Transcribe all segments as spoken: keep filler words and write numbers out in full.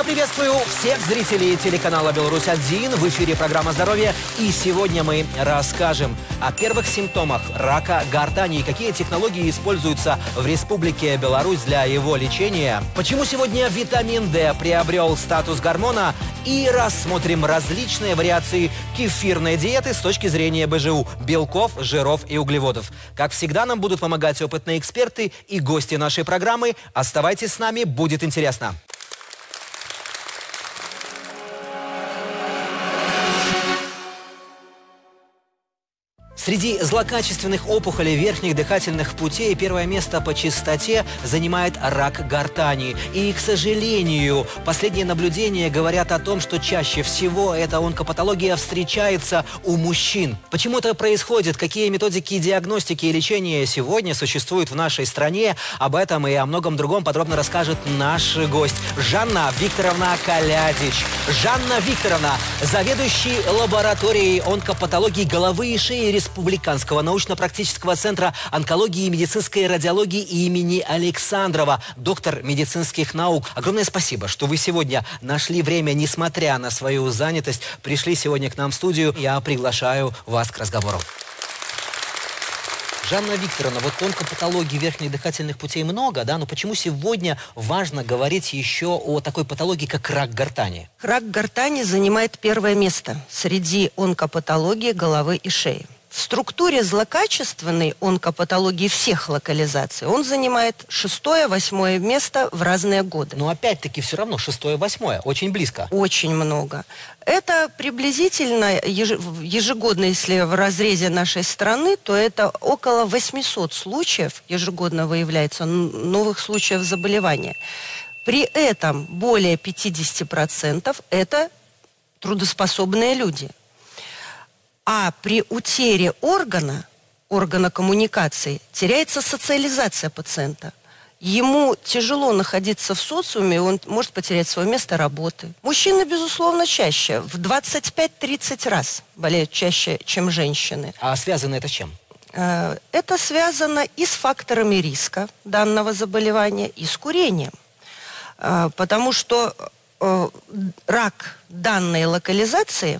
Я приветствую всех зрителей телеканала «Беларусь один». В эфире программа «Здоровье». И сегодня мы расскажем о первых симптомах рака гортани и какие технологии используются в Республике Беларусь для его лечения. Почему сегодня витамин D приобрел статус гормона. И рассмотрим различные вариации кефирной диеты с точки зрения бэ жэ у – белков, жиров и углеводов. Как всегда, нам будут помогать опытные эксперты и гости нашей программы. Оставайтесь с нами, будет интересно. Среди злокачественных опухолей верхних дыхательных путей первое место по частоте занимает рак гортани. И, к сожалению, последние наблюдения говорят о том, что чаще всего эта онкопатология встречается у мужчин. Почему это происходит? Какие методики диагностики и лечения сегодня существуют в нашей стране? Об этом и о многом другом подробно расскажет наш гость Жанна Викторовна Колядич. Жанна Викторовна, заведующий лабораторией онкопатологии головы и шеи Республиканского научно-практического центра онкологии и медицинской радиологии имени Александрова, доктор медицинских наук. Огромное спасибо, что вы сегодня нашли время, несмотря на свою занятость, пришли сегодня к нам в студию. Я приглашаю вас к разговору. Жанна Викторовна, вот онкопатологии верхних дыхательных путей много, да, но почему сегодня важно говорить еще о такой патологии, как рак гортани? Рак гортани занимает первое место среди онкопатологии головы и шеи. В структуре злокачественной онкопатологии всех локализаций он занимает шестое-восьмое место в разные годы. Но опять-таки все равно шестое-восьмое, очень близко. Очень много. Это приблизительно ежегодно, если в разрезе нашей страны, то это около восьмисот случаев ежегодно выявляется новых случаев заболевания. При этом более пятидесяти процентов это трудоспособные люди. А при утере органа, органа коммуникации, теряется социализация пациента. Ему тяжело находиться в социуме, он может потерять свое место работы. Мужчины, безусловно, чаще, в двадцать пять-тридцать раз болеют чаще, чем женщины. А связано это с чем? Это связано и с факторами риска данного заболевания, и с курением. Потому что рак данной локализации,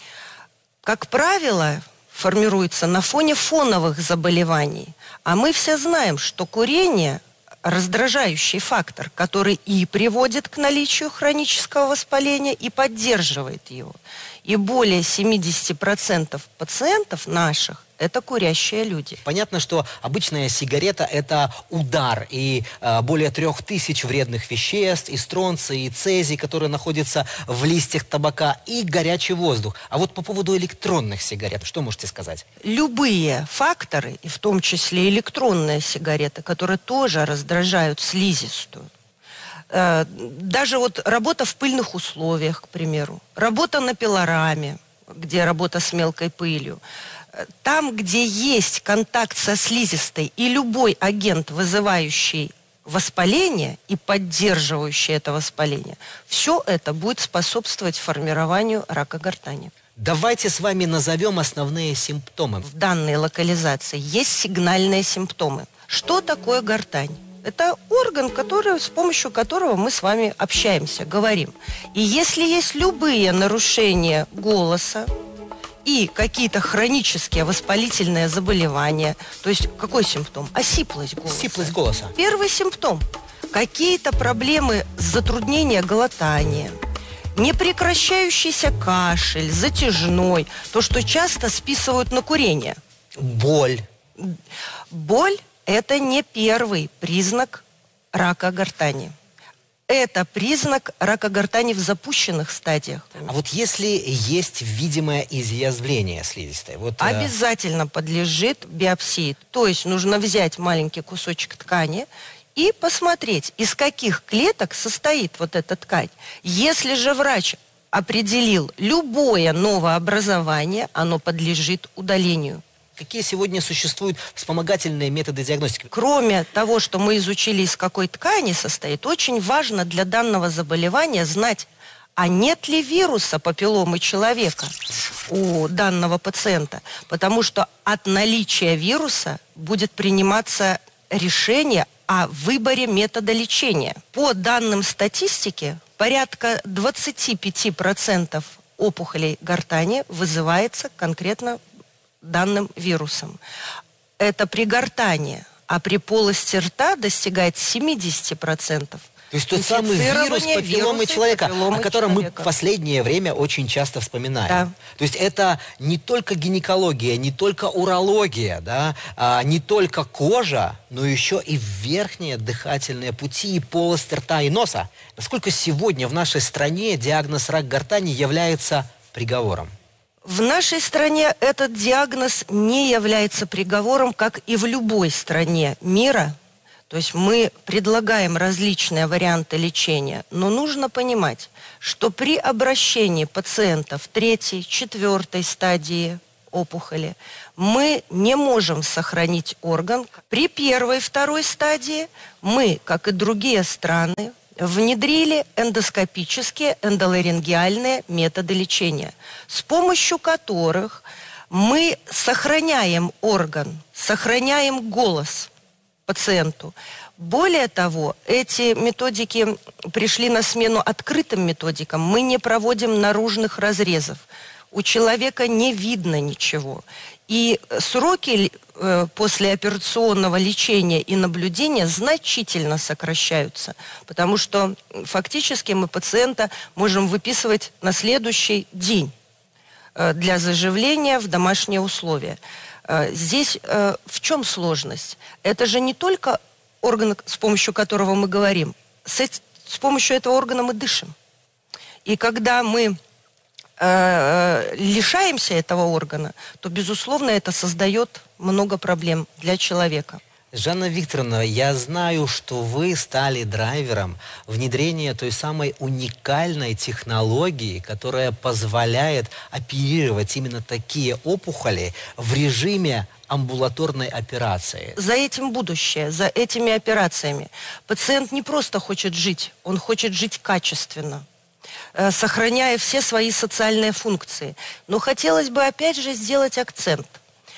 как правило, формируется на фоне фоновых заболеваний. А мы все знаем, что курение – раздражающий фактор, который и приводит к наличию хронического воспаления, и поддерживает его. И более семидесяти процентов пациентов наших – это курящие люди. Понятно, что обычная сигарета – это удар, и э, более трех тысяч вредных веществ, и стронций, и цезий, которые находятся в листьях табака, и горячий воздух. А вот по поводу электронных сигарет, что можете сказать? Любые факторы, и в том числе электронные сигареты, которые тоже раздражают слизистую. Э, даже вот работа в пыльных условиях, к примеру, работа на пилораме, где работа с мелкой пылью. Там, где есть контакт со слизистой и любой агент, вызывающий воспаление и поддерживающий это воспаление, все это будет способствовать формированию рака гортани. Давайте с вами назовем основные симптомы. В данной локализации есть сигнальные симптомы. Что такое гортань? Это орган, который, с помощью которого мы с вами общаемся, говорим. И если есть любые нарушения голоса, и какие-то хронические воспалительные заболевания. То есть какой симптом? Осиплость голоса. Сиплость голоса. Первый симптом. Какие-то проблемы с затруднением глотания. Непрекращающийся кашель, затяжной. То, что часто списывают на курение. Боль. Боль – это не первый признак рака гортани. Это признак рака гортани в запущенных стадиях. А вот если есть видимое изъязвление слизистой? Вот, обязательно э... подлежит биопсии. То есть нужно взять маленький кусочек ткани и посмотреть, из каких клеток состоит вот эта ткань. Если же врач определил любое новообразование, оно подлежит удалению. Какие сегодня существуют вспомогательные методы диагностики? Кроме того, что мы изучили, из какой ткани состоит, очень важно для данного заболевания знать, а нет ли вируса папилломы человека у данного пациента. Потому что от наличия вируса будет приниматься решение о выборе метода лечения. По данным статистики, порядка двадцати пяти процентов опухолей гортани вызывается конкретно данным вирусом. Это при гортани, а при полости рта достигает семидесяти процентов. То есть тот самый вирус папилломы человека, папилломы о котором человека. мы в последнее время очень часто вспоминаем. Да. То есть это не только гинекология, не только урология, да, а, не только кожа, но еще и верхние дыхательные пути, и полость рта и носа. Насколько сегодня в нашей стране диагноз рак гортани является приговором? В нашей стране этот диагноз не является приговором, как и в любой стране мира. То есть мы предлагаем различные варианты лечения, но нужно понимать, что при обращении пациента в третьей, четвертой стадии опухоли мы не можем сохранить орган. При первой, второй стадии мы, как и другие страны, внедрили эндоскопические, эндоларингеальные методы лечения, с помощью которых мы сохраняем орган, сохраняем голос пациенту. Более того, эти методики пришли на смену открытым методикам. Мы не проводим наружных разрезов. У человека не видно ничего. И сроки э, послеоперационного лечения и наблюдения значительно сокращаются, потому что фактически мы пациента можем выписывать на следующий день э, для заживления в домашние условия. Э, здесь э, в чем сложность? Это же не только орган, с помощью которого мы говорим. С, с помощью этого органа мы дышим. И когда мы лишаемся этого органа, то, безусловно, это создает много проблем для человека. Жанна Викторовна, я знаю, что вы стали драйвером внедрения той самой уникальной технологии, которая позволяет оперировать именно такие опухоли в режиме амбулаторной операции. За этим будущее, за этими операциями. Пациент не просто хочет жить, он хочет жить качественно, сохраняя все свои социальные функции. Но хотелось бы опять же сделать акцент.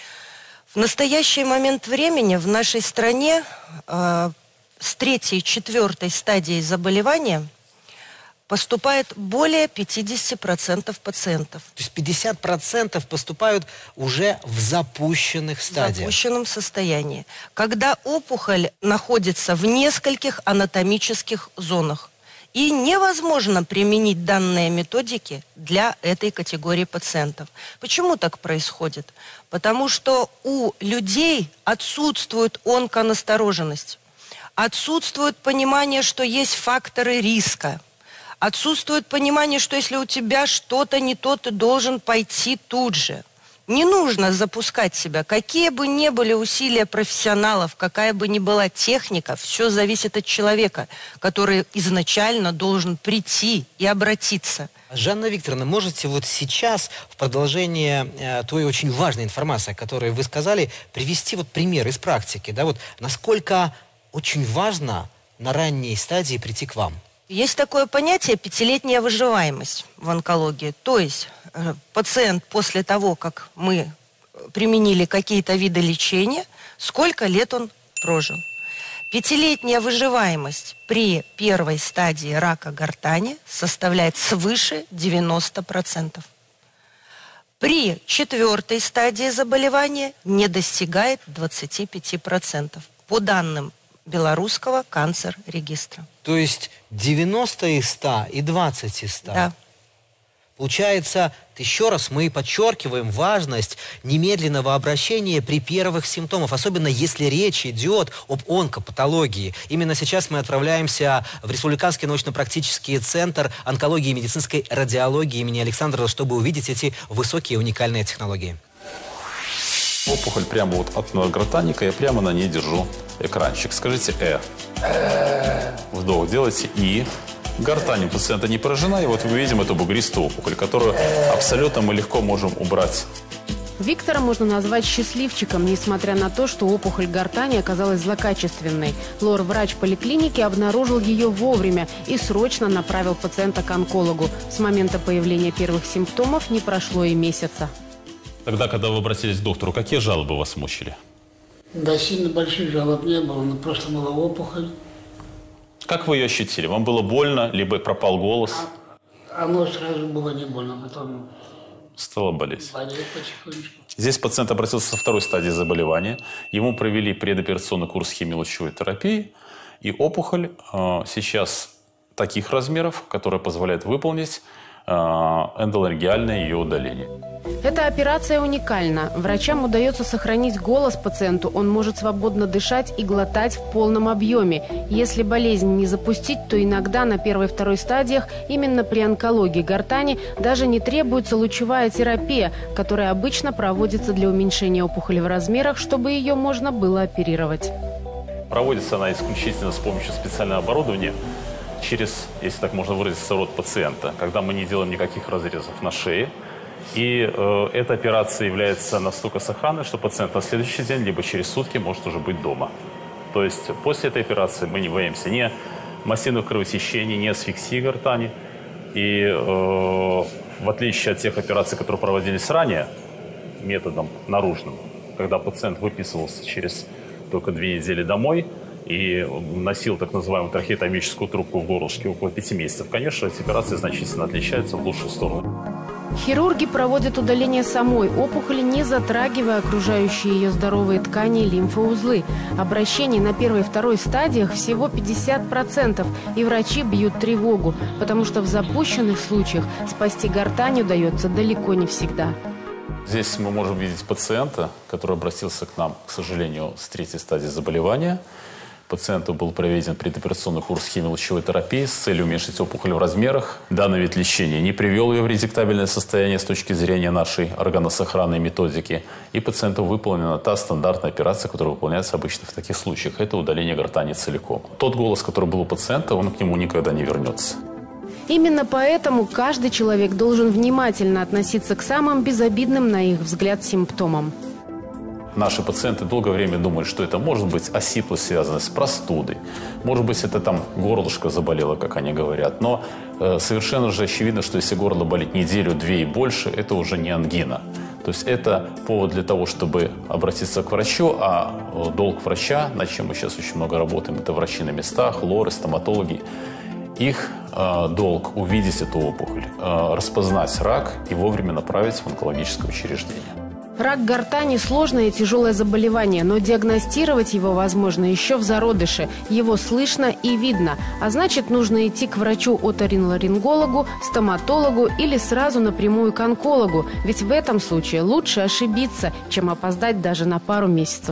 В настоящий момент времени в нашей стране э, с третьей, четвертой стадией заболевания поступает более пятидесяти процентов пациентов. То есть пятьдесят процентов поступают уже в запущенных стадиях. В запущенном состоянии. Когда опухоль находится в нескольких анатомических зонах. И невозможно применить данные методики для этой категории пациентов. Почему так происходит? Потому что у людей отсутствует онконастороженность, отсутствует понимание, что есть факторы риска, отсутствует понимание, что если у тебя что-то не то, ты должен пойти тут же. Не нужно запускать себя. Какие бы ни были усилия профессионалов, какая бы ни была техника, все зависит от человека, который изначально должен прийти и обратиться. Жанна Викторовна, можете вот сейчас в продолжение э, той очень важной информации, которую вы сказали, привести вот пример из практики, да, вот насколько очень важно на ранней стадии прийти к вам? Есть такое понятие пятилетняя выживаемость в онкологии. То есть э, пациент после того, как мы применили какие-то виды лечения, сколько лет он прожил. Пятилетняя выживаемость при первой стадии рака гортани составляет свыше девяноста процентов. При четвертой стадии заболевания не достигает двадцати пяти процентов. По данным белорусского канцер-регистра. То есть девяносто из ста и двадцать из ста. Да. Получается, еще раз мы подчеркиваем важность немедленного обращения при первых симптомах, особенно если речь идет об онкопатологии. Именно сейчас мы отправляемся в Республиканский научно-практический центр онкологии и медицинской радиологии имени Александрова, чтобы увидеть эти высокие уникальные технологии. Опухоль прямо вот от многогортанника, я прямо на ней держу экранчик. Скажите «э». Вдох делайте «и». Гортань у пациента не поражена, и вот мы видим эту бугристую опухоль, которую абсолютно мы легко можем убрать. Виктора можно назвать счастливчиком, несмотря на то, что опухоль гортани оказалась злокачественной. Лор-врач поликлиники обнаружил ее вовремя и срочно направил пациента к онкологу. С момента появления первых симптомов не прошло и месяца. Тогда, когда вы обратились к доктору, какие жалобы вас мучили? Да, сильно больших жалоб не было, но просто была опухоль. Как вы ее ощутили? Вам было больно, либо пропал голос? А, оно сразу было не больно, потом стало болеть. болеть потихонечку. Здесь пациент обратился со второй стадии заболевания. Ему провели предоперационный курс химиолучевой терапии. И опухоль э, сейчас таких размеров, которая позволяет выполнить э, эндоларингеальное ее удаление. Эта операция уникальна. Врачам удается сохранить голос пациенту, он может свободно дышать и глотать в полном объеме. Если болезнь не запустить, то иногда на первой-второй стадиях, именно при онкологии гортани, даже не требуется лучевая терапия, которая обычно проводится для уменьшения опухоли в размерах, чтобы ее можно было оперировать. Проводится она исключительно с помощью специального оборудования через, если так можно выразиться, рот пациента, когда мы не делаем никаких разрезов на шее. И э, эта операция является настолько сохранной, что пациент на следующий день, либо через сутки может уже быть дома. То есть после этой операции мы не боимся ни массивных кровотечений, ни асфиксии гортани. И э, в отличие от тех операций, которые проводились ранее, методом наружным, когда пациент выписывался через только две недели домой и носил так называемую трахеотомическую трубку в горлышке около пяти месяцев, конечно, эти операции значительно отличаются в лучшую сторону. Хирурги проводят удаление самой опухоли, не затрагивая окружающие ее здоровые ткани и лимфоузлы. Обращений на первой и второй стадиях всего пятьдесят процентов, и врачи бьют тревогу, потому что в запущенных случаях спасти гортань удается далеко не всегда. Здесь мы можем видеть пациента, который обратился к нам, к сожалению, с третьей стадии заболевания. Пациенту был проведен предоперационный курс химиолучевой терапии с целью уменьшить опухоль в размерах. Данный вид лечения не привел ее в редиктабельное состояние с точки зрения нашей органосохранной методики. И пациенту выполнена та стандартная операция, которая выполняется обычно в таких случаях. Это удаление гортани целиком. Тот голос, который был у пациента, он к нему никогда не вернется. Именно поэтому каждый человек должен внимательно относиться к самым безобидным, на их взгляд, симптомам. Наши пациенты долгое время думали, что это может быть осиплость, связанная с простудой. Может быть, это там горлышко заболело, как они говорят. Но э, совершенно же очевидно, что если горло болит неделю, две и больше, это уже не ангина. То есть это повод для того, чтобы обратиться к врачу, а э, долг врача, над чем мы сейчас очень много работаем, это врачи на местах, лоры, стоматологи. Их э, долг увидеть эту опухоль, э, распознать рак и вовремя направить в онкологическое учреждение. Рак гортани – сложное и тяжелое заболевание, но диагностировать его возможно еще в зародыше. Его слышно и видно, а значит, нужно идти к врачу-оториноларингологу, стоматологу или сразу напрямую к онкологу, ведь в этом случае лучше ошибиться, чем опоздать даже на пару месяцев.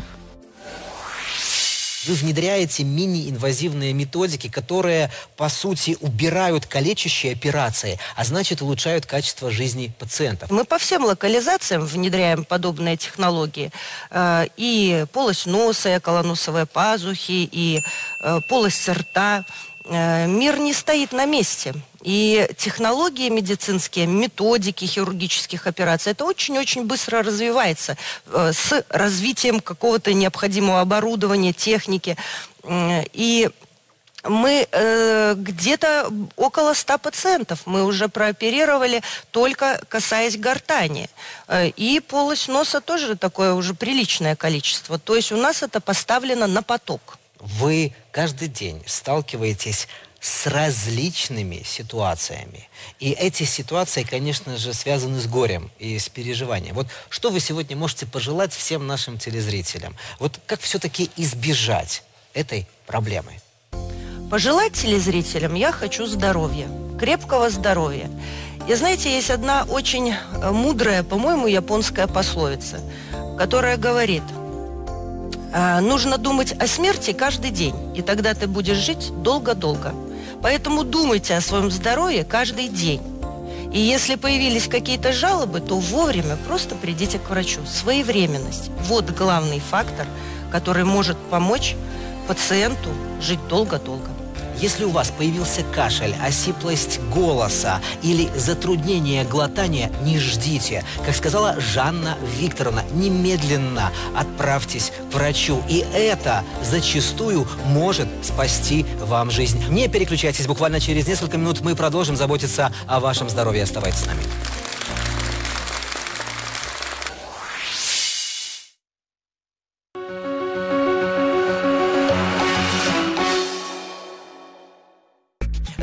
Вы внедряете мини-инвазивные методики, которые, по сути, убирают калечащие операции, а значит, улучшают качество жизни пациентов. Мы по всем локализациям внедряем подобные технологии. И полость носа, и околоносовые пазухи, и полость рта. Мир не стоит на месте. И технологии медицинские, методики хирургических операций, это очень-очень быстро развивается э, с развитием какого-то необходимого оборудования, техники. И мы э, где-то около ста пациентов мы уже прооперировали, только касаясь гортани. Э, и полость носа тоже такое уже приличное количество. То есть у нас это поставлено на поток. Вы каждый день сталкиваетесь с различными ситуациями. И эти ситуации, конечно же, связаны с горем и с переживанием. Вот что вы сегодня можете пожелать всем нашим телезрителям? Вот как все-таки избежать этой проблемы? Пожелать телезрителям я хочу здоровья, крепкого здоровья. И знаете, есть одна очень мудрая, по-моему, японская пословица, которая говорит: нужно думать о смерти каждый день, и тогда ты будешь жить долго-долго. Поэтому думайте о своем здоровье каждый день. И если появились какие-то жалобы, то вовремя просто придите к врачу. Своевременность – вот главный фактор, который может помочь пациенту жить долго-долго. Если у вас появился кашель, осиплость голоса или затруднение глотания, не ждите. Как сказала Жанна Викторовна, немедленно отправьтесь к врачу. И это зачастую может спасти вам жизнь. Не переключайтесь, буквально через несколько минут мы продолжим заботиться о вашем здоровье. Оставайтесь с нами.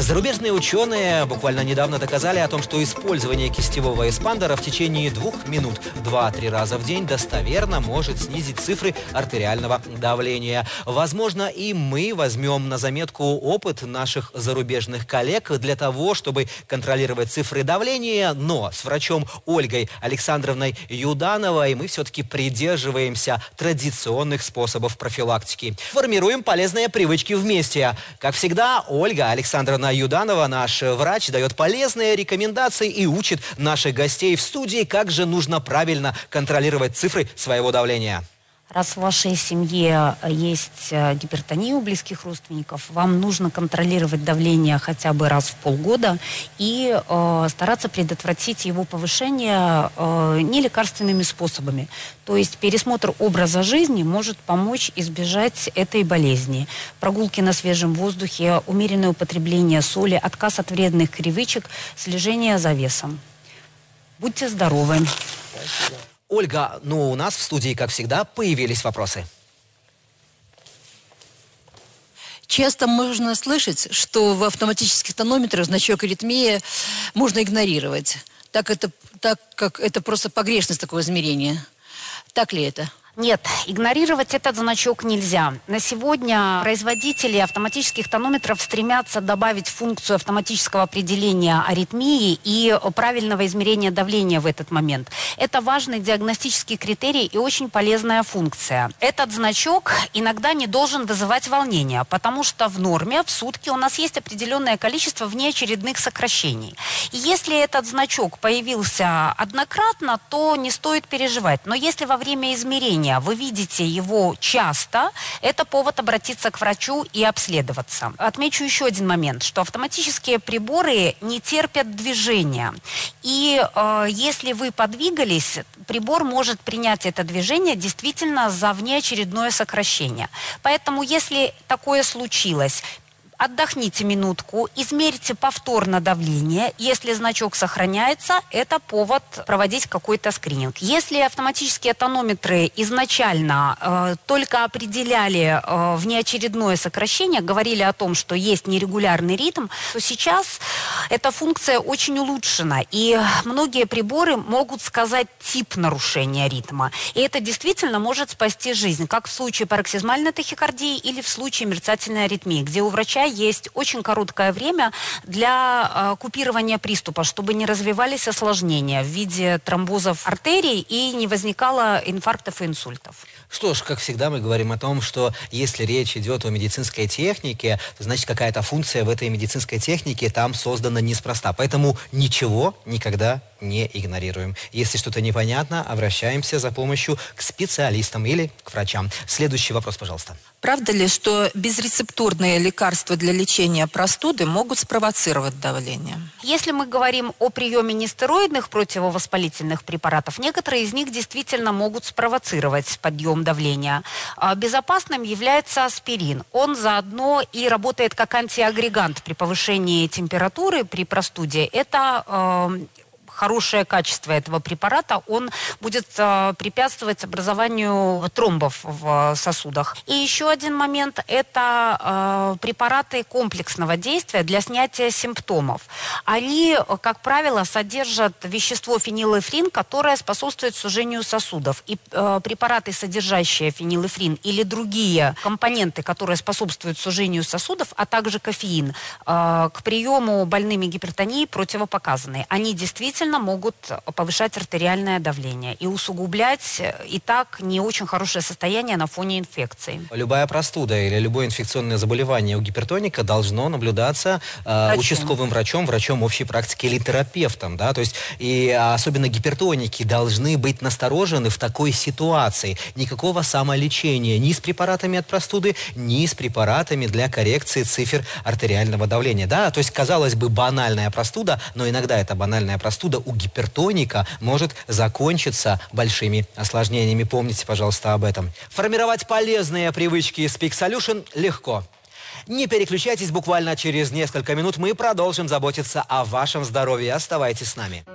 Зарубежные ученые буквально недавно доказали о том, что использование кистевого эспандера в течение двух минут два-три раза в день достоверно может снизить цифры артериального давления. Возможно, и мы возьмем на заметку опыт наших зарубежных коллег для того, чтобы контролировать цифры давления, но с врачом Ольгой Александровной Юдановой мы все-таки придерживаемся традиционных способов профилактики. Формируем полезные привычки вместе. Как всегда, Ольга Александровна Юданова, наш врач, дает полезные рекомендации и учит наших гостей в студии, как же нужно правильно контролировать цифры своего давления. Раз в вашей семье есть гипертония у близких родственников, вам нужно контролировать давление хотя бы раз в полгода и э, стараться предотвратить его повышение э, нелекарственными способами. То есть пересмотр образа жизни может помочь избежать этой болезни. Прогулки на свежем воздухе, умеренное употребление соли, отказ от вредных привычек, слежение за весом. Будьте здоровы! Ольга, ну у нас в студии, как всегда, появились вопросы. Часто можно слышать, что в автоматических тонометрах значок аритмии можно игнорировать, так, это, так как это просто погрешность такого измерения. Так ли это? Нет, игнорировать этот значок нельзя. На сегодня производители автоматических тонометров стремятся добавить функцию автоматического определения аритмии и правильного измерения давления в этот момент. Это важный диагностический критерий и очень полезная функция. Этот значок иногда не должен вызывать волнения, потому что в норме в сутки у нас есть определенное количество внеочередных сокращений. И если этот значок появился однократно, то не стоит переживать. Но если во время измерения вы видите его часто, это повод обратиться к врачу и обследоваться. Отмечу еще один момент, что автоматические приборы не терпят движения. И э, если вы подвигались, прибор может принять это движение действительно за внеочередное сокращение. Поэтому, если такое случилось, отдохните минутку, измерьте повторно давление. Если значок сохраняется, это повод проводить какой-то скрининг. Если автоматические тонометры изначально э, только определяли э, внеочередное сокращение, говорили о том, что есть нерегулярный ритм, то сейчас эта функция очень улучшена. И многие приборы могут сказать тип нарушения ритма. И это действительно может спасти жизнь, как в случае пароксизмальной тахикардии или в случае мерцательной аритмии, где у врача есть очень короткое время для э, купирования приступа, чтобы не развивались осложнения в виде тромбозов артерий и не возникало инфарктов и инсультов. Что ж, как всегда, мы говорим о том, что если речь идет о медицинской технике, то значит какая-то функция в этой медицинской технике там создана неспроста. Поэтому ничего никогда не игнорируем. Если что-то непонятно, обращаемся за помощью к специалистам или к врачам. Следующий вопрос, пожалуйста. Правда ли, что безрецептурные лекарства для лечения простуды могут спровоцировать давление? Если мы говорим о приеме нестероидных противовоспалительных препаратов, некоторые из них действительно могут спровоцировать подъем давления. Безопасным является аспирин. Он заодно и работает как антиагрегант при повышении температуры при простуде. Это э, хорошее качество этого препарата, он будет э, препятствовать образованию тромбов в сосудах. И еще один момент – это э, препараты комплексного действия для снятия симптомов. Они, как правило, содержат вещество фенилэфрин, которое способствует сужению сосудов. И э, препараты, содержащие фенилэфрин или другие компоненты, которые способствуют сужению сосудов, а также кофеин, э, к приему больными гипертонией противопоказаны. Они действительно могут повышать артериальное давление и усугублять и так не очень хорошее состояние на фоне инфекции. Любая простуда или любое инфекционное заболевание у гипертоника должно наблюдаться э, участковым врачом, врачом общей практики или терапевтом. Да? То есть, и особенно гипертоники должны быть насторожены в такой ситуации. Никакого самолечения ни с препаратами от простуды, ни с препаратами для коррекции цифр артериального давления. Да? То есть, казалось бы, банальная простуда, но иногда эта банальная простуда у гипертоника может закончиться большими осложнениями. Помните, пожалуйста, об этом. Формировать полезные привычки с Peak Solution легко. Не переключайтесь, буквально через несколько минут мы продолжим заботиться о вашем здоровье. Оставайтесь с нами.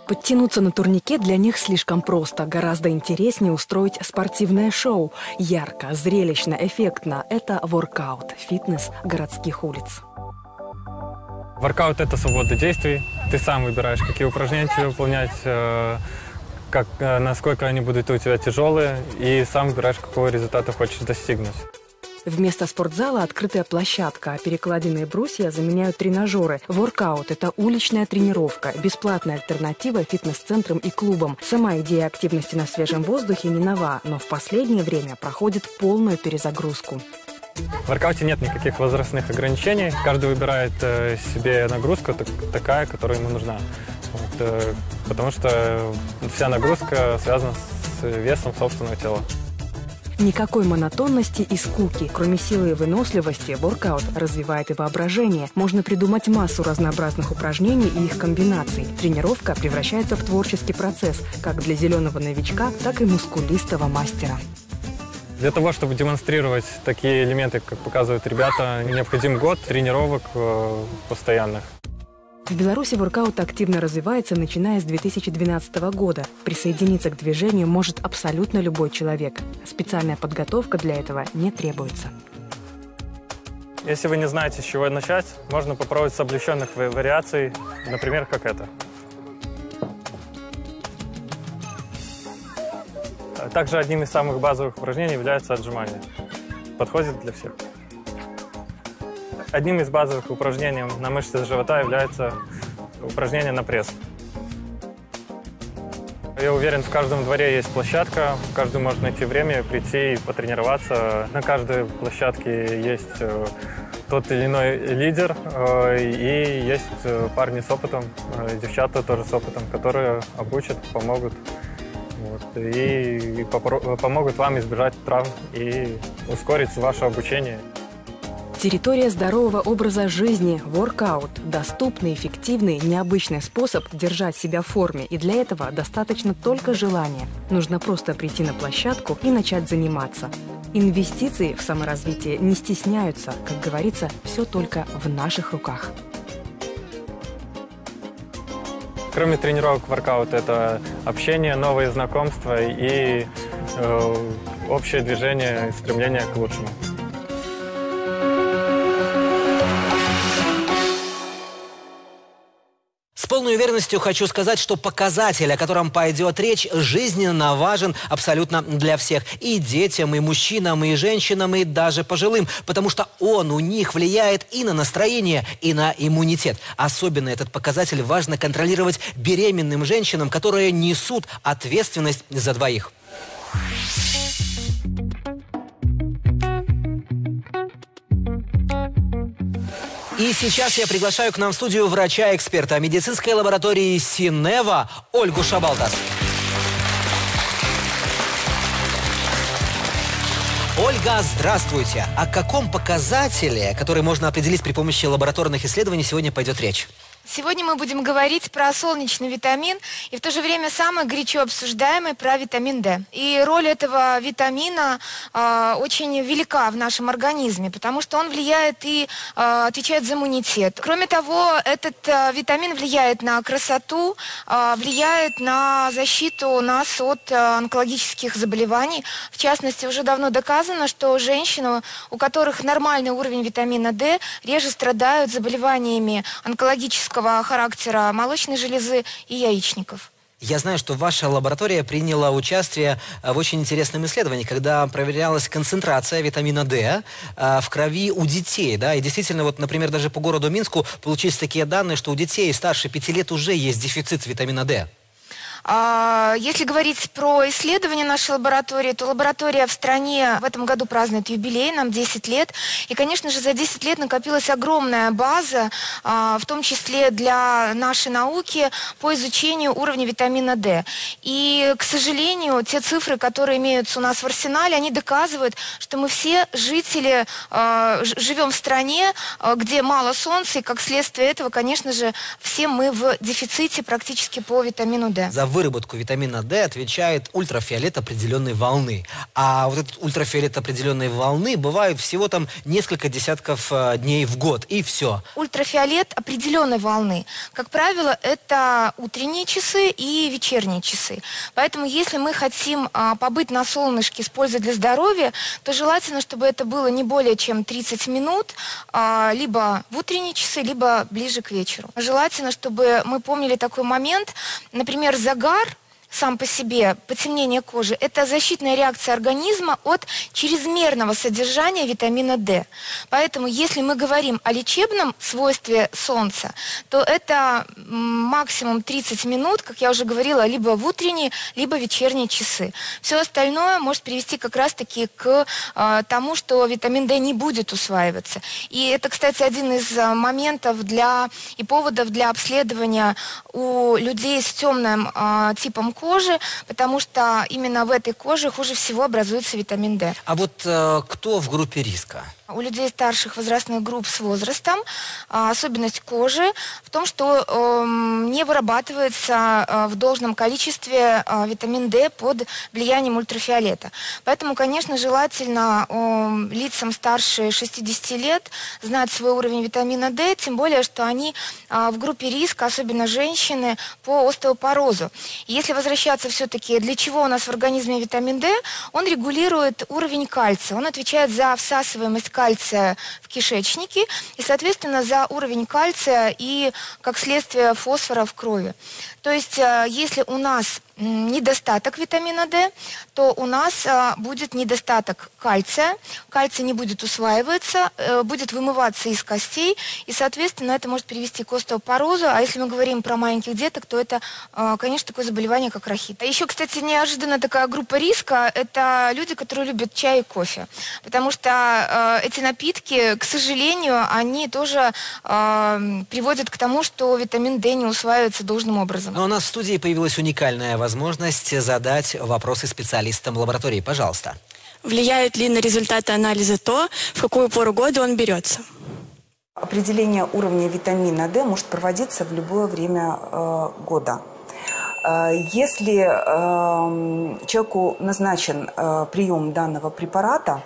Подтянуться на турнике для них слишком просто. Гораздо интереснее устроить спортивное шоу. Ярко, зрелищно, эффектно. Это воркаут, фитнес городских улиц. Воркаут – это свобода действий. Ты сам выбираешь, какие упражнения тебе выполнять, как, насколько они будут у тебя тяжелые, и сам выбираешь, какого результата хочешь достигнуть. Вместо спортзала открытая площадка, а перекладинные брусья заменяют тренажеры. Воркаут – это уличная тренировка, бесплатная альтернатива фитнес-центрам и клубам. Сама идея активности на свежем воздухе не нова, но в последнее время проходит полную перезагрузку. В воркауте нет никаких возрастных ограничений. Каждый выбирает э, себе нагрузку так, такая, которая ему нужна. Вот, э, потому что вся нагрузка связана с весом собственного тела. Никакой монотонности и скуки. Кроме силы и выносливости, воркаут развивает и воображение. Можно придумать массу разнообразных упражнений и их комбинаций. Тренировка превращается в творческий процесс, как для зеленого новичка, так и мускулистого мастера. Для того, чтобы демонстрировать такие элементы, как показывают ребята, необходим год тренировок э, постоянных. В Беларуси воркаут активно развивается, начиная с две тысячи двенадцатого года. Присоединиться к движению может абсолютно любой человек. Специальная подготовка для этого не требуется. Если вы не знаете, с чего начать, можно попробовать с облегченных вариаций, например, как это. Также одним из самых базовых упражнений является отжимание. Подходит для всех. Одним из базовых упражнений на мышцы живота является упражнение на пресс. Я уверен, в каждом дворе есть площадка, каждый может найти время, прийти и потренироваться. На каждой площадке есть тот или иной лидер, и есть парни с опытом, девчата тоже с опытом, которые обучат, помогут. Вот, и, и помогут вам избежать травм и ускорить ваше обучение. Территория здорового образа жизни – воркаут. Доступный, эффективный, необычный способ держать себя в форме. И для этого достаточно только желания. Нужно просто прийти на площадку и начать заниматься. Инвестиции в саморазвитие не стесняются. Как говорится, все только в наших руках. Кроме тренировок, воркаут – это общение, новые знакомства и э, общее движение, стремление к лучшему. С полной уверенностью хочу сказать, что показатель, о котором пойдет речь, жизненно важен абсолютно для всех. И детям, и мужчинам, и женщинам, и даже пожилым. Потому что он у них влияет и на настроение, и на иммунитет. Особенно этот показатель важно контролировать беременным женщинам, которые несут ответственность за двоих. И сейчас я приглашаю к нам в студию врача-эксперта медицинской лаборатории Синева Ольгу Шабалтас. Ольга, здравствуйте. О каком показателе, который можно определить при помощи лабораторных исследований, сегодня пойдет речь? Сегодня мы будем говорить про солнечный витамин и в то же время самый горячо обсуждаемый про витамин дэ. И роль этого витамина э, очень велика в нашем организме, потому что он влияет и э, отвечает за иммунитет. Кроме того, этот э, витамин влияет на красоту, э, влияет на защиту нас от э, онкологических заболеваний. В частности, уже давно доказано, что женщины, у которых нормальный уровень витамина дэ, реже страдают заболеваниями онкологического характера молочной железы и яичников. Я знаю, что ваша лаборатория приняла участие в очень интересном исследовании, когда проверялась концентрация витамина дэ в крови у детей. Да? И действительно, вот, например, даже по городу Минску получились такие данные, что у детей старше пяти лет уже есть дефицит витамина дэ. Если говорить про исследования нашей лаборатории, то лаборатория в стране в этом году празднует юбилей, нам десять лет. И, конечно же, за десять лет накопилась огромная база, в том числе для нашей науки, по изучению уровня витамина дэ. И, к сожалению, те цифры, которые имеются у нас в арсенале, они доказывают, что мы все жители живем в стране, где мало солнца, и как следствие этого, конечно же, все мы в дефиците практически по витамину дэ. За за выработку витамина D отвечает ультрафиолет определенной волны. А вот этот ультрафиолет определенной волны бывает всего там несколько десятков э, дней в год, и все. Ультрафиолет определенной волны, как правило, это утренние часы и вечерние часы. Поэтому, если мы хотим а, побыть на солнышке с пользой для здоровья, то желательно, чтобы это было не более чем тридцать минут, а, либо в утренние часы, либо ближе к вечеру. Желательно, чтобы мы помнили такой момент, например, загар сам по себе, потемнение кожи, это защитная реакция организма от чрезмерного содержания витамина D. Поэтому, если мы говорим о лечебном свойстве солнца, то это максимум тридцать минут, как я уже говорила, либо в утренние, либо вечерние часы. Все остальное может привести как раз-таки к э, тому, что витамин D не будет усваиваться. И это, кстати, один из моментов для, и поводов для обследования у людей с темным э, типом кожи, кожи, потому что именно в этой коже хуже всего образуется витамин D. А вот э, кто в группе риска? У людей старших возрастных групп с возрастом а, особенность кожи в том, что э, не вырабатывается э, в должном количестве э, витамин D под влиянием ультрафиолета. Поэтому, конечно, желательно э, лицам старше шестидесяти лет знать свой уровень витамина D, тем более, что они э, в группе риска, особенно женщины, по остеопорозу. И если возвращаться все-таки, для чего у нас в организме витамин D, он регулирует уровень кальция, он отвечает за всасываемость кальция в кишечнике и, соответственно, за уровень кальция и, как следствие, фосфора в крови. То есть, если у нас недостаток витамина D, то у нас а, будет недостаток кальция, кальций не будет усваиваться, э, будет вымываться из костей, и, соответственно, это может привести к остеопорозу. А если мы говорим про маленьких деток, то это, э, конечно, такое заболевание, как рахит. А еще, кстати, неожиданно такая группа риска – это люди, которые любят чай и кофе, потому что э, эти напитки, к сожалению, они тоже э, приводят к тому, что витамин D не усваивается должным образом. Но у нас в студии появилась уникальная возможность задать вопросы специалистам лаборатории. Пожалуйста. Влияет ли на результаты анализа то, в какую пору года он берется? Определение уровня витамина D может проводиться в любое время э, года. Э, если э, человеку назначен э, прием данного препарата,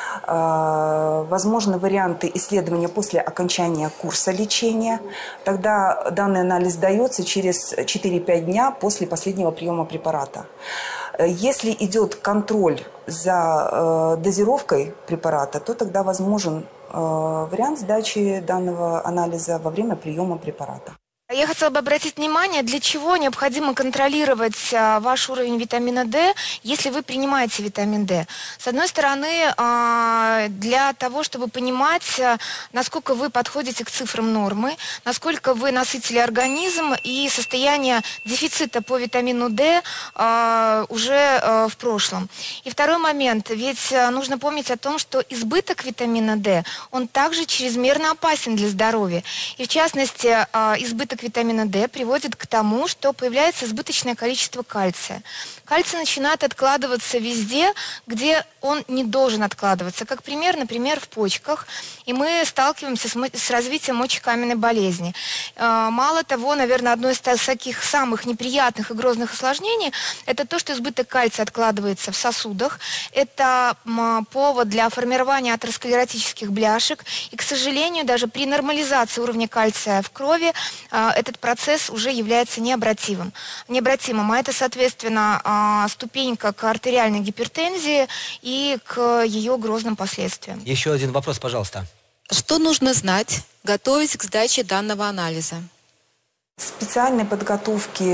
возможны варианты исследования после окончания курса лечения. Тогда данный анализ дается через четыре-пять дня после последнего приема препарата. Если идет контроль за дозировкой препарата, то тогда возможен вариант сдачи данного анализа во время приема препарата. Я хотела бы обратить внимание, для чего необходимо контролировать а, ваш уровень витамина D, если вы принимаете витамин D. С одной стороны, а, для того, чтобы понимать, а, насколько вы подходите к цифрам нормы, насколько вы насытили организм и состояние дефицита по витамину D а, уже а, в прошлом. И второй момент, ведь а, нужно помнить о том, что избыток витамина D, он также чрезмерно опасен для здоровья. И в частности, а, избыток витамина D приводит к тому, что появляется избыточное количество кальция. Кальций начинает откладываться везде, где он не должен откладываться. Как пример, например, в почках. И мы сталкиваемся с, с развитием мочекаменной болезни. Э, мало того, наверное, одно из таких самых неприятных и грозных осложнений – это то, что избыток кальция откладывается в сосудах. Это м, повод для формирования атеросклеротических бляшек. И, к сожалению, даже при нормализации уровня кальция в крови э, этот процесс уже является необратимым. необратимым. А это, соответственно, ступенька к артериальной гипертензии и к ее грозным последствиям. Еще один вопрос, пожалуйста. Что нужно знать, готовясь к сдаче данного анализа? Специальной подготовки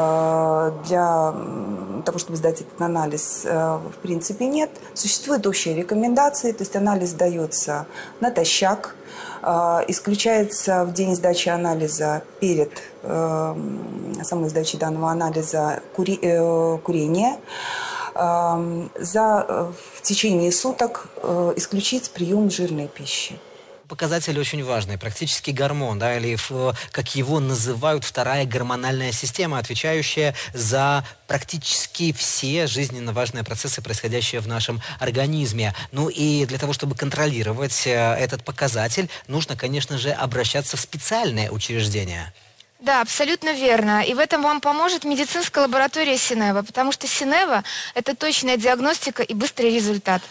для того, чтобы сдать этот анализ, в принципе, нет. Существуют общие рекомендации, то есть анализ дается натощак, исключается в день сдачи анализа перед самой сдачей данного анализа кури, курение. За, в течение суток исключить прием жирной пищи. Показатель очень важный, практически гормон, да, или, как его называют, вторая гормональная система, отвечающая за практически все жизненно важные процессы, происходящие в нашем организме. Ну и для того, чтобы контролировать этот показатель, нужно, конечно же, обращаться в специальные учреждения. Да, абсолютно верно. И в этом вам поможет медицинская лаборатория Синева, потому что Синева – это точная диагностика и быстрый результат.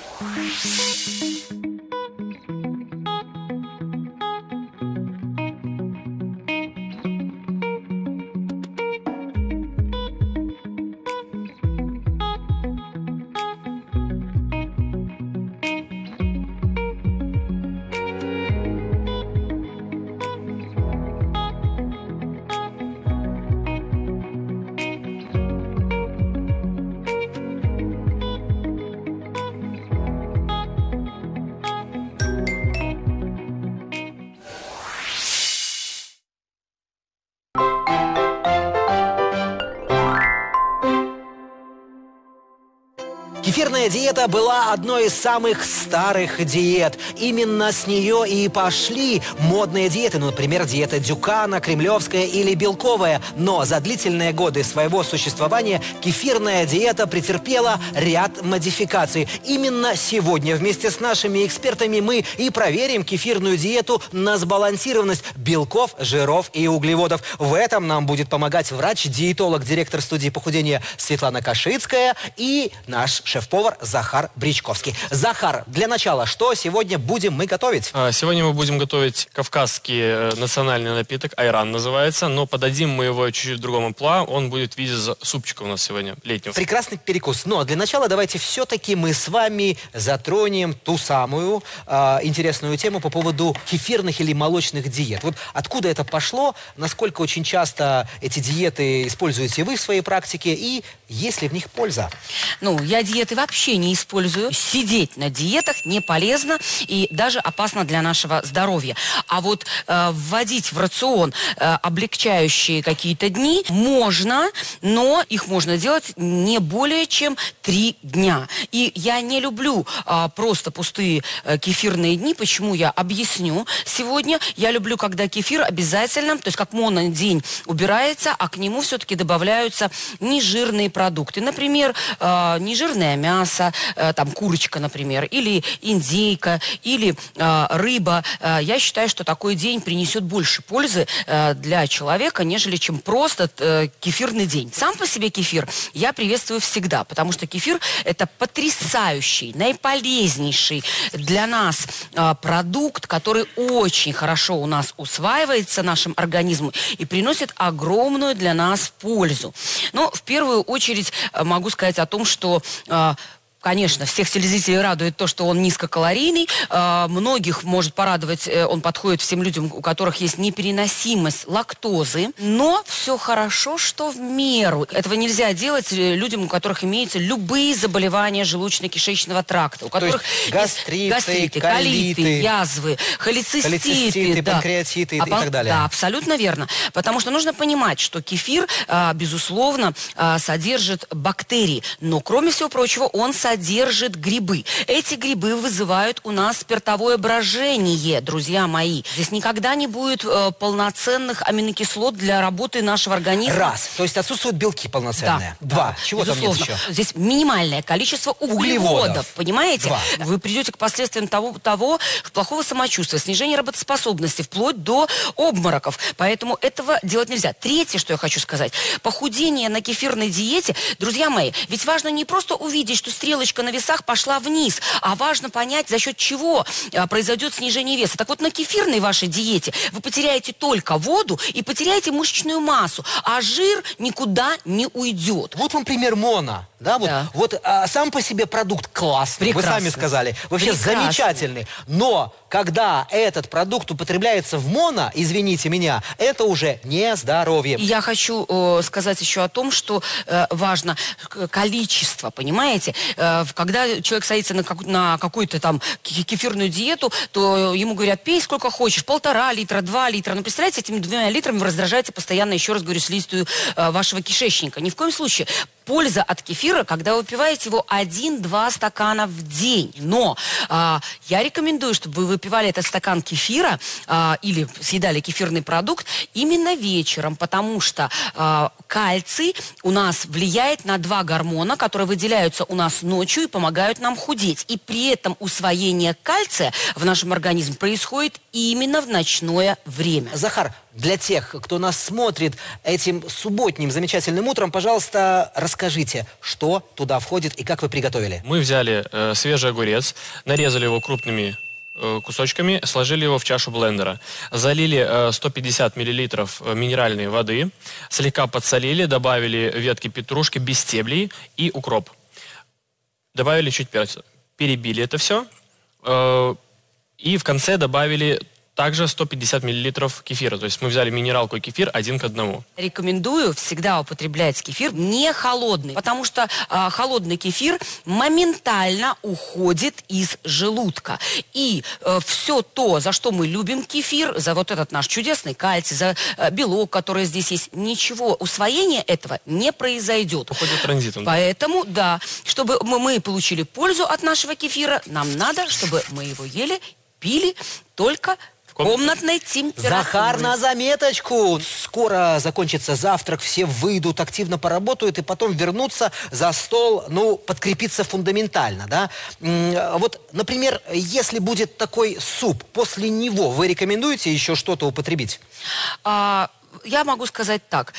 Кефирная диета была одной из самых старых диет. Именно с нее и пошли модные диеты, ну, например, диета Дюкана, кремлевская или белковая. Но за длительные годы своего существования кефирная диета претерпела ряд модификаций. Именно сегодня вместе с нашими экспертами мы и проверим кефирную диету на сбалансированность белков, жиров и углеводов. В этом нам будет помогать врач-диетолог, директор студии похудения Светлана Кашицкая и наш шеф-повар Захар Бричковский. Захар, для начала, что сегодня будем мы готовить? Сегодня мы будем готовить кавказский национальный напиток, айран называется, но подадим мы его чуть-чуть в другом амплуа, он будет в виде супчика у нас сегодня, летнего. Прекрасный перекус. Но для начала давайте все-таки мы с вами затронем ту самую э, интересную тему по поводу кефирных или молочных диет. Вот откуда это пошло, насколько очень часто эти диеты используете вы в своей практике и есть ли в них польза? Ну, я диеты вообще не использую. Сидеть на диетах не полезно и даже опасно для нашего здоровья. А вот э, вводить в рацион э, облегчающие какие-то дни можно, но их можно делать не более чем три дня. И я не люблю э, просто пустые э, кефирные дни. Почему, я объясню сегодня. Я люблю, когда кефир обязательно, то есть как монодень убирается, а к нему все-таки добавляются нежирные продукты. Например, э, нежирное мясо, э, там курочка, например, или индейка, или э, рыба. Э, я считаю, что такой день принесет больше пользы э, для человека, нежели чем просто э, кефирный день. Сам по себе кефир я приветствую всегда, потому что кефир – это потрясающий, наиполезнейший для нас э, продукт, который очень хорошо у нас усваивается нашим организмом и приносит огромную для нас пользу. Но в первую очередь э, могу сказать о том, что э, конечно, всех телезрителей радует то, что он низкокалорийный. Э, многих может порадовать, э, он подходит всем людям, у которых есть непереносимость лактозы. Но все хорошо, что в меру. Этого нельзя делать людям, у которых имеются любые заболевания желудочно-кишечного тракта. У которых то есть гастриты, гастриты, колиты, колиты, язвы, холециститы, холециститы, да, панкреатиты а, и так далее. Да, абсолютно верно. Потому что нужно понимать, что кефир, э, безусловно, э, содержит бактерии. Но, кроме всего прочего, он содержит содержит грибы. Эти грибы вызывают у нас спиртовое брожение, друзья мои. Здесь никогда не будет э, полноценных аминокислот для работы нашего организма. Раз. То есть отсутствуют белки полноценные. Да. Два. Да. Чего там нет еще? Здесь минимальное количество углеводов. Углеводов. Понимаете? Два. Вы придете к последствиям того, того плохого самочувствия, снижения работоспособности, вплоть до обмороков. Поэтому этого делать нельзя. Третье, что я хочу сказать. Похудение на кефирной диете, друзья мои, ведь важно не просто увидеть, что стрелочка на весах пошла вниз, а важно понять, за счет чего а, произойдет снижение веса. Так вот, на кефирной вашей диете вы потеряете только воду и потеряете мышечную массу, а жир никуда не уйдет. Вот вам пример моно. Да, вот, Да. вот а, сам по себе продукт классный, Прекрасный. вы сами сказали, вообще Прекрасный. замечательный. Но когда этот продукт употребляется в моно, извините меня, это уже не здоровье. И я хочу э, сказать еще о том, что э, важно к- количество, понимаете? Э, когда человек садится на, как, на какую-то там ке- кефирную диету, то ему говорят, пей сколько хочешь, полтора литра, два литра. Но представляете, этими двумя литрами вы раздражаете постоянно, еще раз говорю, слизистую э, вашего кишечника. Ни в коем случае. Польза от кефира, когда вы выпиваете его один-два стакана в день. Но а, я рекомендую, чтобы вы выпивали этот стакан кефира а, или съедали кефирный продукт именно вечером, потому что а, кальций у нас влияет на два гормона, которые выделяются у нас ночью и помогают нам худеть. И при этом усвоение кальция в нашем организме происходит именно в ночное время. Захар, Для тех, кто нас смотрит этим субботним замечательным утром, пожалуйста, расскажите, что туда входит и как вы приготовили. Мы взяли э, свежий огурец, нарезали его крупными э, кусочками, сложили его в чашу блендера. Залили э, сто пятьдесят миллилитров минеральной воды, слегка подсолили, добавили ветки петрушки без стеблей и укроп. Добавили чуть перца. Перебили это все. Э, и в конце добавили также сто пятьдесят миллилитров кефира. То есть мы взяли минералку и кефир один к одному. Рекомендую всегда употреблять кефир не холодный, потому что э, холодный кефир моментально уходит из желудка. И э, все то, за что мы любим кефир, за вот этот наш чудесный кальций, за э, белок, который здесь есть, ничего, усвоения этого не произойдет. Уходит транзитом. Поэтому, да, чтобы мы, мы получили пользу от нашего кефира, нам надо, чтобы мы его ели, пили только комнатной температуры. Захар, на заметочку. Скоро закончится завтрак, все выйдут, активно поработают и потом вернутся за стол, ну, подкрепиться фундаментально, да? Вот, например, если будет такой суп, после него вы рекомендуете еще что-то употребить? А... Я могу сказать так,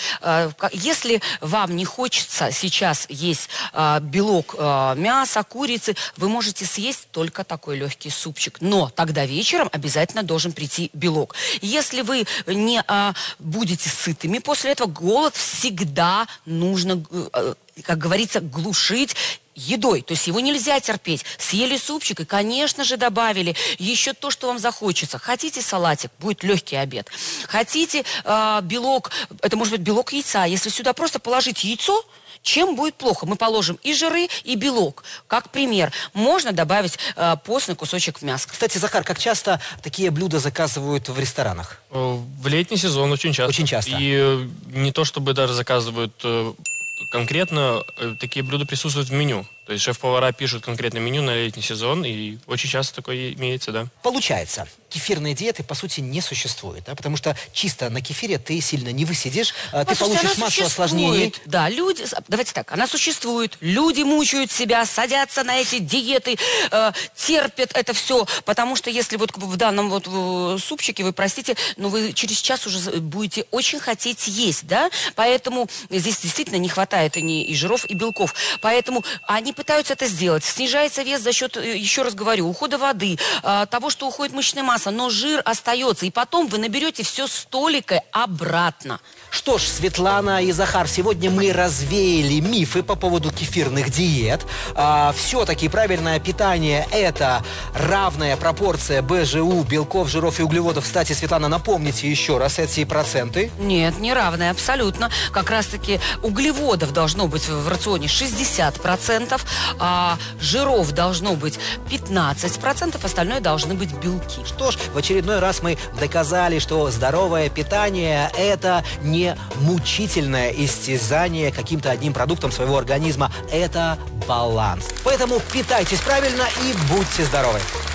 если вам не хочется сейчас есть белок мяса, курицы, вы можете съесть только такой легкий супчик. Но тогда вечером обязательно должен прийти белок. Если вы не будете сытыми после этого, голод всегда нужно, как говорится, глушить едой. То есть его нельзя терпеть. Съели супчик и, конечно же, добавили еще то, что вам захочется. Хотите салатик, будет легкий обед. Хотите э, белок, это может быть белок яйца. Если сюда просто положить яйцо, чем будет плохо? Мы положим и жиры, и белок. Как пример, можно добавить э, постный кусочек мяса. Кстати, Захар, как часто такие блюда заказывают в ресторанах? В летний сезон очень часто. Очень часто. И э, не то, чтобы даже заказывают... Э, конкретно э, такие блюда присутствуют в меню. То есть шеф-повара пишут конкретное меню на летний сезон, и очень часто такое имеется, да. Получается, кефирной диеты, по сути, не существует, да? Потому что чисто на кефире ты сильно не высидишь, а ты получишь массу осложнений. Да, люди, давайте так, она существует, люди мучают себя, садятся на эти диеты, э, терпят это все, потому что если вот в данном вот в супчике, вы простите, но вы через час уже будете очень хотеть есть, да, поэтому здесь действительно не хватает и, и жиров, и белков, поэтому они пытаются это сделать. Снижается вес за счет, еще раз говорю, ухода воды, э, того, что уходит мышечная масса, но жир остается. И потом вы наберете все столикой обратно. Что ж, Светлана и Захар, сегодня мы развеяли мифы по поводу кефирных диет. А, все-таки правильное питание – это равная пропорция бэ жэ у, белков, жиров и углеводов. Кстати, Светлана, напомните еще раз эти проценты. Нет, не равная, абсолютно. Как раз-таки углеводов должно быть в рационе шестьдесят процентов, а жиров должно быть пятнадцать процентов, остальное должны быть белки. Что ж, в очередной раз мы доказали, что здоровое питание – это не мучительное истязание каким-то одним продуктом своего организма. Это баланс. Поэтому питайтесь правильно и будьте здоровы.